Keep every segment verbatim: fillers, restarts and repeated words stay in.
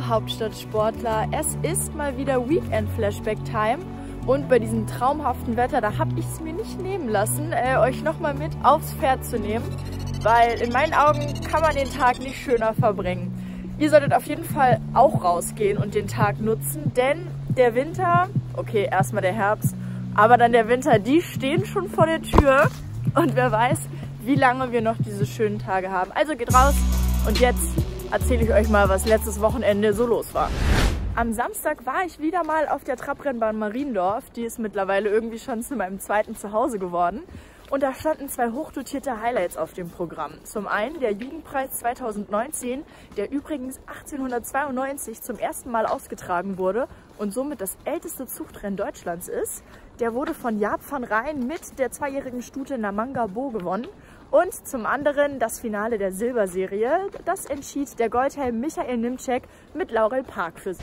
Hauptstadtsportler, es ist mal wieder Weekend-Flashback-Time und bei diesem traumhaften Wetter, da habe ich es mir nicht nehmen lassen, äh, euch nochmal mit aufs Pferd zu nehmen, weil in meinen Augen kann man den Tag nicht schöner verbringen. Ihr solltet auf jeden Fall auch rausgehen und den Tag nutzen, denn der Winter, okay, erstmal der Herbst, aber dann der Winter, die stehen schon vor der Tür und wer weiß, wie lange wir noch diese schönen Tage haben. Also geht raus und jetzt erzähle ich euch mal, was letztes Wochenende so los war. Am Samstag war ich wieder mal auf der Trabrennbahn Mariendorf. Die ist mittlerweile irgendwie schon zu meinem zweiten Zuhause geworden. Und da standen zwei hochdotierte Highlights auf dem Programm. Zum einen der Jugendpreis zweitausendneunzehn, der übrigens achtzehnhundertzweiundneunzig zum ersten Mal ausgetragen wurde und somit das älteste Zuchtrennen Deutschlands ist. Der wurde von Jaap van Rijn mit der zweijährigen Stute Namanga Bo gewonnen. Und zum anderen das Finale der Silberserie. Das entschied der Goldhelm Michael Nimczek mit Laurel Park für sich.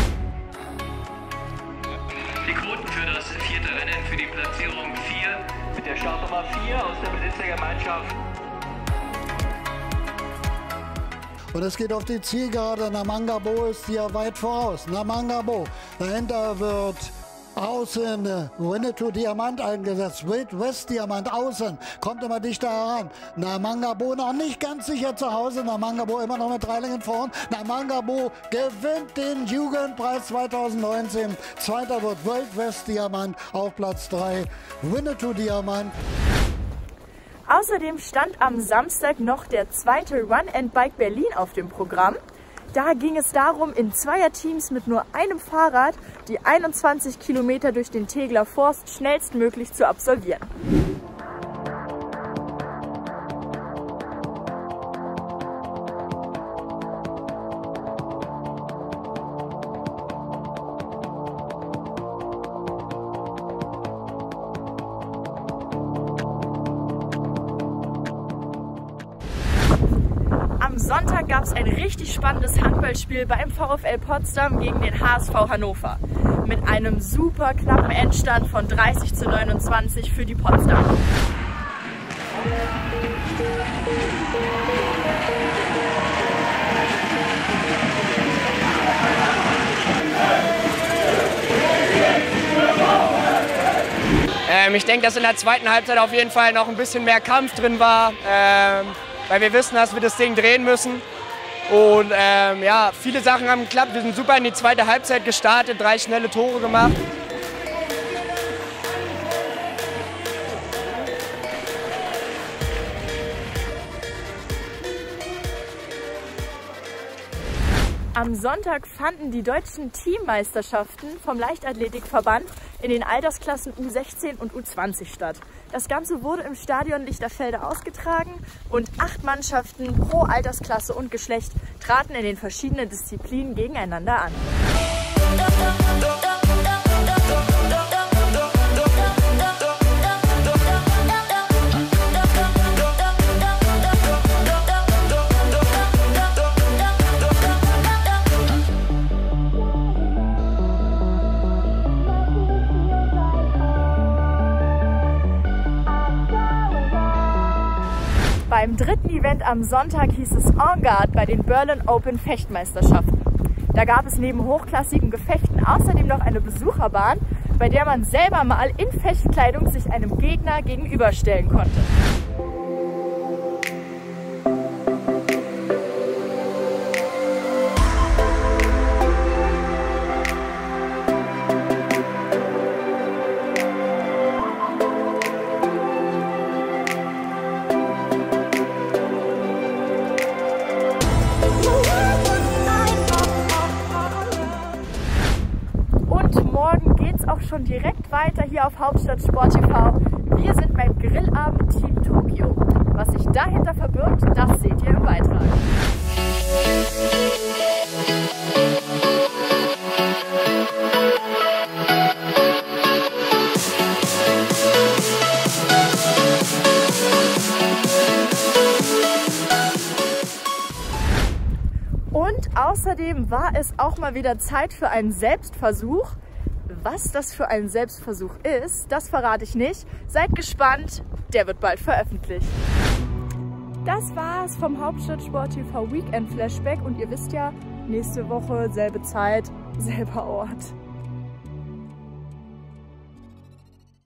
Die Quoten für das vierte Rennen für die Platzierung vier mit der Startnummer vier aus der Besitzergemeinschaft. Und es geht auf die Zielgerade. Namanga Bo ist hier weit voraus. Namanga Bo. Dahinter wird außen Winnetou Diamant eingesetzt. Wild West Diamant außen. Kommt immer dichter heran. Namanga Bo noch nicht ganz sicher zu Hause. Namanga Bo immer noch mit drei Längen vorn. Namanga Bo gewinnt den Jugendpreis zweitausendneunzehn. Zweiter wird Wild West Diamant auf Platz drei. Winnetou Diamant. Außerdem stand am Samstag noch der zweite Run and Bike Berlin auf dem Programm. Da ging es darum, in Zweierteams mit nur einem Fahrrad die einundzwanzig Kilometer durch den Tegeler Forst schnellstmöglich zu absolvieren. Am Sonntag gab es ein richtig spannendes Handballspiel beim VfL Potsdam gegen den H S V Hannover. Mit einem super knappen Endstand von dreißig zu neunundzwanzig für die Potsdamer. Ähm, ich denke, dass in der zweiten Halbzeit auf jeden Fall noch ein bisschen mehr Kampf drin war. Ähm Weil wir wissen, dass wir das Ding drehen müssen. Und ähm, ja, viele Sachen haben geklappt. Wir sind super in die zweite Halbzeit gestartet, drei schnelle Tore gemacht. Am Sonntag fanden die deutschen Teammeisterschaften vom Leichtathletikverband in den Altersklassen U sechzehn und U zwanzig statt. Das Ganze wurde im Stadion Lichterfelde ausgetragen und acht Mannschaften pro Altersklasse und Geschlecht traten in den verschiedenen Disziplinen gegeneinander an. Beim dritten Event am Sonntag hieß es En Garde bei den Berlin Open Fechtmeisterschaften. Da gab es neben hochklassigen Gefechten außerdem noch eine Besucherbahn, bei der man selber mal in Fechtkleidung sich einem Gegner gegenüberstellen konnte. Morgen geht's auch schon direkt weiter hier auf Hauptstadtsport T V. Wir sind beim Grillabend Team Tokio. Was sich dahinter verbirgt, das seht ihr im Beitrag. Und außerdem war es auch mal wieder Zeit für einen Selbstversuch. Was das für ein Selbstversuch ist, das verrate ich nicht. Seid gespannt, der wird bald veröffentlicht. Das war's vom Hauptstadtsport T V Weekend Flashback und ihr wisst ja, nächste Woche, selbe Zeit, selber Ort.